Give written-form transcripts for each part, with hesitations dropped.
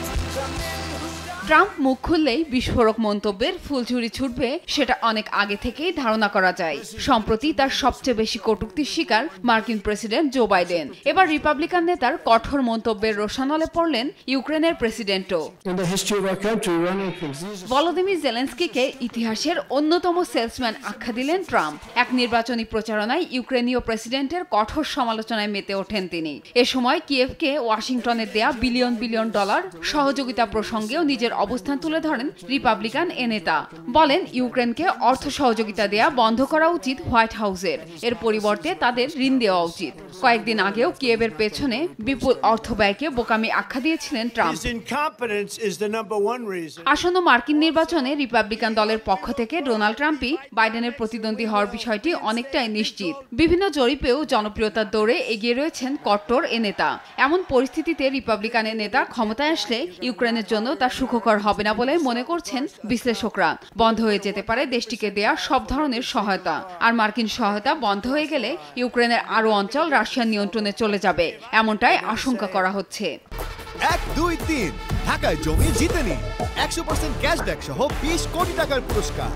Trump মুখ খুললেই বিস্ফোরক মন্তব্যের ফুলঝুরি ছুটবে সেটা অনেক আগে থেকেই ধারণা করা যায়। সম্প্রতি তার সবচেয়ে বেশি কটূক্তির শিকার মার্কিন প্রেসিডেন্ট জো বাইডেন। এবার রিপাবলিকান নেতার কঠোর মন্তব্যের রোষানলে পড়লেন ইউক্রেনের প্রেসিডেন্টও। ভলোদিমির জেলেন্সকিকে ইতিহাসের অন্যতম সেলসম্যান আখ্যা দিলেন ট্রাম্প। এক নির্বাচনী প্রচারণায় ইউক্রেনীয় প্রেসিডেন্টের কঠোর সমালোচনায় মেতে ওঠেন তিনি। এ সময় কিয়েভকে ওয়াশিংটনের দেয়া বিলিয়ন বিলিয়ন ডলার সহযোগিতা প্রসঙ্গেও নিজের অবস্থান তুলে ধরেন রিপাবলিকান এ নেতা। বলেন ইউক্রেনকে অর্থ সহযোগিতা দেয়া বন্ধ করা উচিত হোয়াইট হাউসের, এর পরিবর্তে তাদের ঋণ দেওয়া উচিত। কয়েকদিন আগেও কিয়েভের পেছনে বিপুল অর্থ ব্যয়কে বোকামি আখ্যা দিয়েছিলেন ট্রাম্প। আসন্ন মার্কিন নির্বাচনে রিপাবলিকান দলের পক্ষ থেকে ডোনাল্ড ট্রাম্পই বাইডেনের প্রতিদ্বন্দ্বী হওয়ার বিষয়টি অনেকটাই নিশ্চিত। বিভিন্ন জরিপেও জনপ্রিয়তার দৌড়ে এগিয়ে রয়েছেন কট্টর এ নেতা। এমন পরিস্থিতিতে রিপাবলিকানের নেতা ক্ষমতায় আসলে ইউক্রেনের জন্য তা সুখকর হবে না বলে মনে করছেন বিশ্লেষকরা। বন্ধ হয়ে যেতে পারে দেশটিকে দেয়া সব ধরনের সহায়তা। আর মার্কিন সহায়তা বন্ধ হয়ে গেলে ইউক্রেনের আরও অঞ্চল রাশিয়ার নিয়ন্ত্রণে চলে যাবে, এমনটাই আশঙ্কা করা হচ্ছে। 1, 2, 3 ঢাকায় জমি জিতে নিন 100% ক্যাশব্যাক সহ 20 কোটি টাকার পুরস্কার।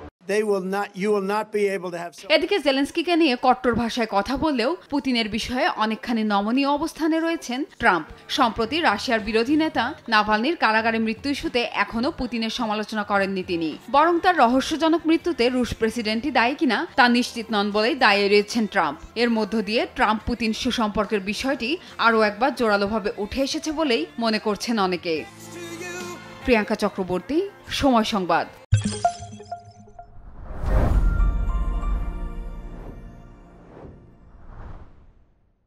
এদিকে জেলেন্সকিকে নিয়ে কট্টর ভাষায় কথা বললেও পুতিনের বিষয়ে অনেকখানি নমনীয় অবস্থানে রয়েছেন ট্রাম্প। সম্প্রতি রাশিয়ার বিরোধী নেতা নাভালনির কারাগারে মৃত্যু ইস্যুতে এখনও পুতিনের সমালোচনা করেননি তিনি। বরং তার রহস্যজনক মৃত্যুতে রুশ প্রেসিডেন্টই দায়ী কিনা তা নিশ্চিত নন বলেই দায়ী এড়িয়েছেন ট্রাম্প। এর মধ্য দিয়ে ট্রাম্প পুতিন সুসম্পর্কের বিষয়টি আরও একবার জোরালোভাবে উঠে এসেছে বলেই মনে করছেন অনেকে। প্রিয়াঙ্কা চক্রবর্তী, সময় সংবাদ।